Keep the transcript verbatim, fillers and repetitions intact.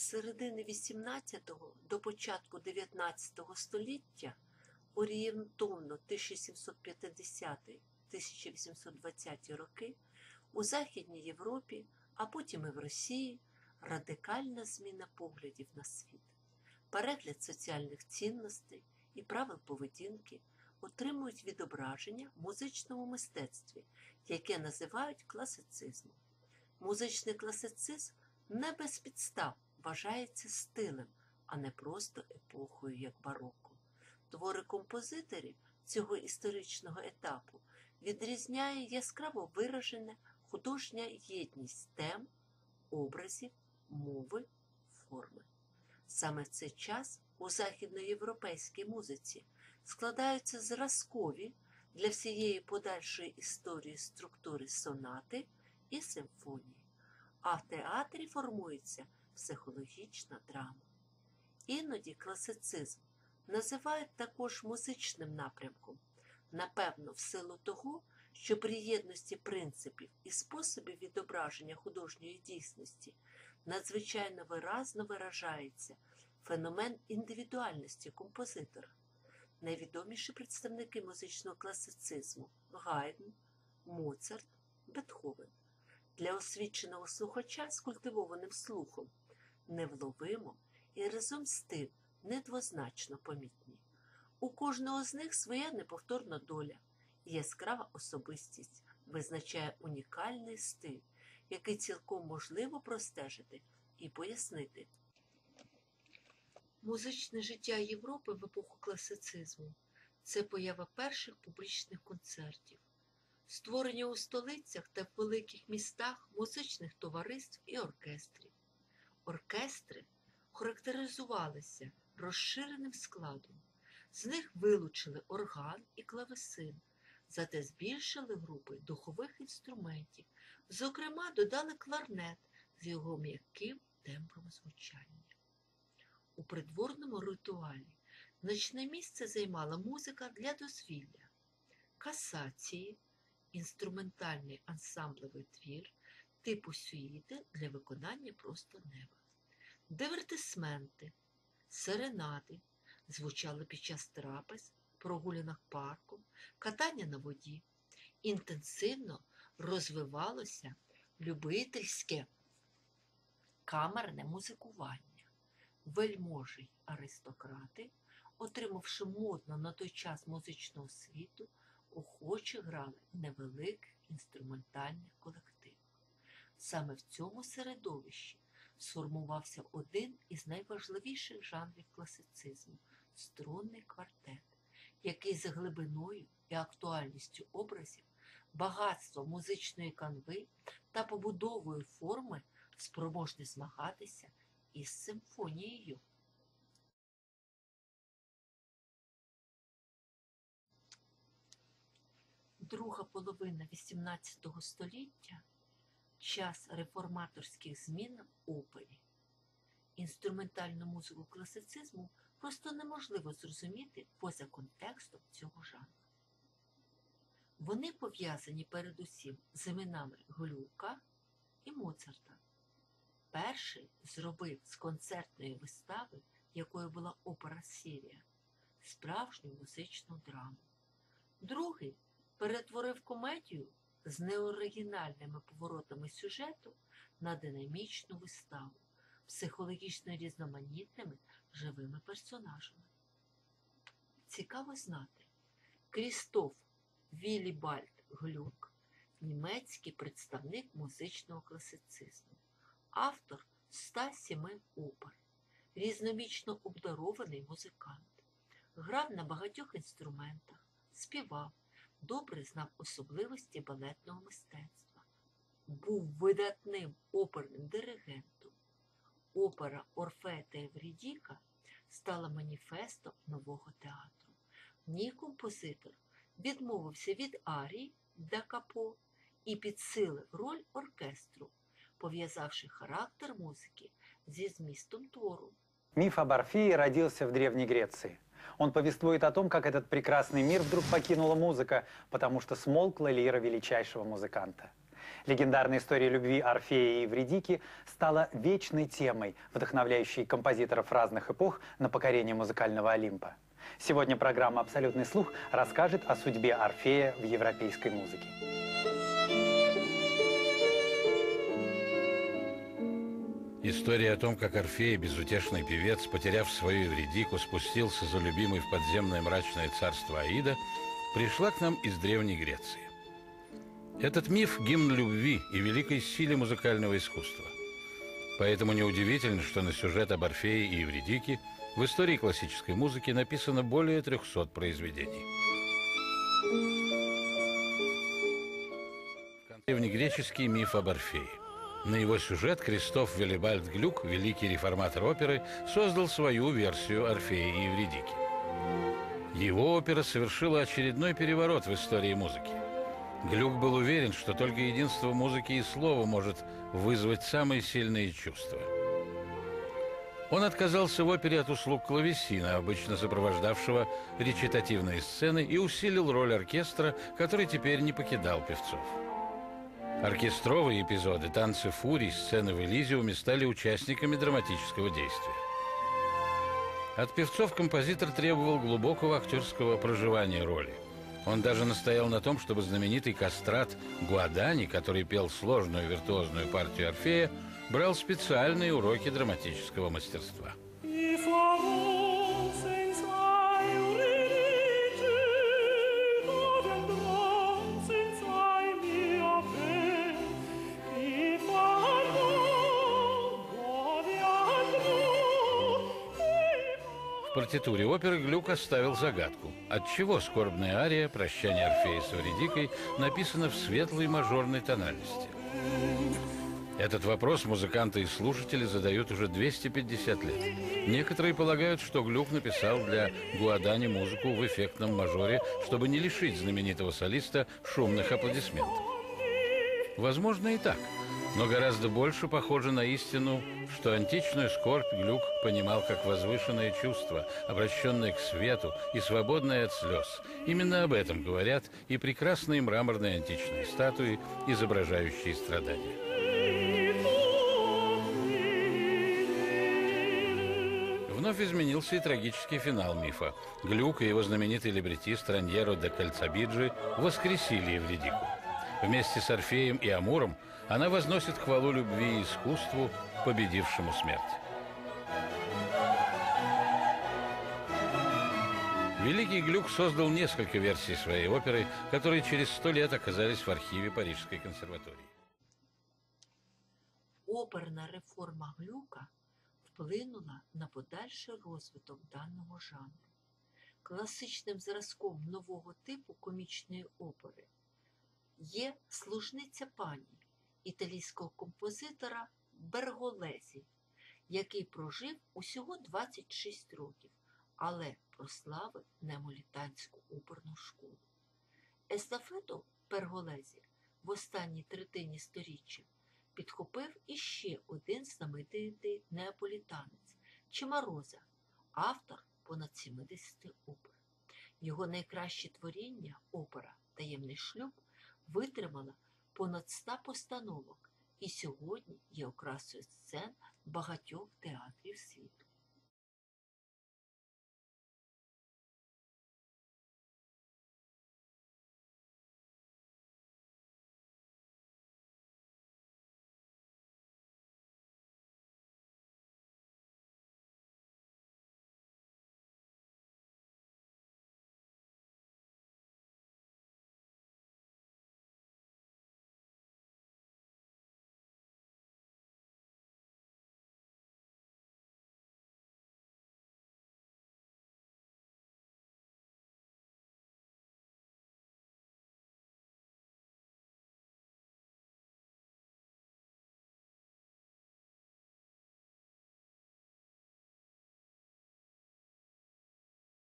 середини вісімнадцятого до початку дев'ятнадцятого століття, орієнтовно тисяча сімсот п'ятдесяті — тисяча вісімсот двадцяті роки, у Західній Європі, а потім і в Росії, радикальна зміна поглядів на світ. Перегляд соціальних цінностей і правил поведінки отримують відображення в музичному мистецтві, яке називають класицизмом. Музичний класицизм не без підстав вважається стилем, а не просто епохою, як бароко. Твори композиторів цього історичного етапу відрізняє яскраво виражена художня єдність тем, образів, мови, форми. Саме в цей час у західноєвропейській музиці складаються зразкові для всієї подальшої історії структури сонати і симфонії, а в театрі формується психологічна драма. Іноді класицизм називають також музичним напрямком, напевно, в силу того, що при єдності принципів і способів відображення художньої дійсності надзвичайно виразно виражається феномен індивідуальності композитора. Найвідоміші представники музичного класицизму – Гайдн, Моцарт, Бетховен. Для освіченого слухача з культивованим слухом невловимо і разом з тим недвозначно помітні. У кожного з них своя неповторна доля і яскрава особистість визначає унікальний стиль, який цілком можливо простежити і пояснити. Музичне життя Європи в епоху класицизму – це поява перших публічних концертів, створення у столицях та в великих містах музичних товариств і оркестрів. Оркестри характеризувалися розширеним складом. З них вилучили орган і клавесин, зате збільшили групи духових інструментів, зокрема додали кларнет з його м'яким тембром звучання. У придворному ритуалі значне місце займала музика для дозвілля, касації, інструментальний ансамблевий твір типу сюїти для виконання просто неба, дивертисменти, серенади звучали під час трапез, прогулянок парком, катання на воді. Інтенсивно розвивалося любительське камерне музикування. Вельможі й аристократи, отримавши модно на той час музичного світу, охоче грали в невеликих інструментальних колективах. Саме в цьому середовищі сформувався один із найважливіших жанрів класицизму – струнний квартет, який за глибиною і актуальністю образів, багатством музичної канви та побудовою форми спроможний змагатися із симфонією. Друга половина вісімнадцятого століття – час реформаторських змін в опері. Інструментальну музику класицизму просто неможливо зрозуміти поза контекстом цього жанру. Вони пов'язані передусім з іменами Глюка і Моцарта. Перший зробив з концертної вистави, якою була опера «Сірія», справжню музичну драму. Другий перетворив комедію з неоригінальними поворотами сюжету на динамічну виставу, психологічно різноманітними живими персонажами. Цікаво знати, Крістоф Вілібальд Глюк – німецький представник музичного класицизму, автор ста семи опер, різномічно обдарований музикант. Грав на багатьох інструментах, співав, добре знав особливості балетного мистецтва. Був видатним оперним диригентом. Опера «Орфей та Евридіка» стала маніфестом нового театру. В ній композитор відмовився від арій да капо і підсилив роль оркестру, пов'язавши характер музики зі змістом твору. Миф об Орфее родился в Древней Греции. Он повествует о том, как этот прекрасный мир вдруг покинула музыка, потому что смолкла лира величайшего музыканта. Легендарная история любви Орфея и Евридики стала вечной темой, вдохновляющей композиторов разных эпох на покорение музыкального Олимпа. Сегодня программа «Абсолютный слух» расскажет о судьбе Орфея в европейской музыке. История о том, как Орфей, безутешный певец, потеряв свою Евридику, спустился за любимой в подземное мрачное царство Аида, пришла к нам из Древней Греции. Этот миф – гимн любви и великой силе музыкального искусства. Поэтому неудивительно, что на сюжет об Орфее и Евридике в истории классической музыки написано более трехсот произведений. Древнегреческий миф об Орфее. На его сюжет Кристоф Виллибальд Глюк, великий реформатор оперы, создал свою версию Орфея и Евридики. Его опера совершила очередной переворот в истории музыки. Глюк был уверен, что только единство музыки и слова может вызвать самые сильные чувства. Он отказался в опере от услуг клавесина, обычно сопровождавшего речитативные сцены, и усилил роль оркестра, который теперь не покидал певцов. Оркестровые эпизоды, танцы фурий, сцены в Элизиуме стали участниками драматического действия. От певцов композитор требовал глубокого актерского проживания роли. Он даже настоял на том, чтобы знаменитый кастрат Гуадани, который пел сложную виртуозную партию Орфея, брал специальные уроки драматического мастерства. В партитуре оперы Глюк оставил загадку. Отчего скорбная ария «Прощание Орфея с Евридикой» написана в светлой мажорной тональности? Этот вопрос музыканты и слушатели задают уже двести пятьдесят лет. Некоторые полагают, что Глюк написал для Гуадани музыку в эффектном мажоре, чтобы не лишить знаменитого солиста шумных аплодисментов. Возможно и так. Но гораздо больше похоже на истину, что античную скорбь Глюк понимал как возвышенное чувство, обращенное к свету и свободное от слез. Именно об этом говорят и прекрасные мраморные античные статуи, изображающие страдания. Вновь изменился и трагический финал мифа. Глюк и его знаменитый либретист Раньеро де Кальцабиджи воскресили Евридику. Вместе с Орфеем и Амуром она возносит хвалу любви и искусству, победившему смерть. Великий Глюк создал несколько версий своей оперы, которые через сто лет оказались в архиве Парижской консерватории. Оперна реформа Глюка вплинула на подальший розвиток даного жанру. Класичним зразком нового типу комічної опери є «Служниця пані» італійського композитора Берголезі, який прожив усього двадцять шість років, але прославив неаполітанську оперну школу. Естафету Берголезі в останній третині сторіччя підхопив іще один знаменитий неаполітанець – Чимароза, автор понад сімдесят опер. Його найкраще творіння, опера «Таємний шлюб», витримала понад ста постановок і сьогодні є окрасою сцен багатьох театрів світу.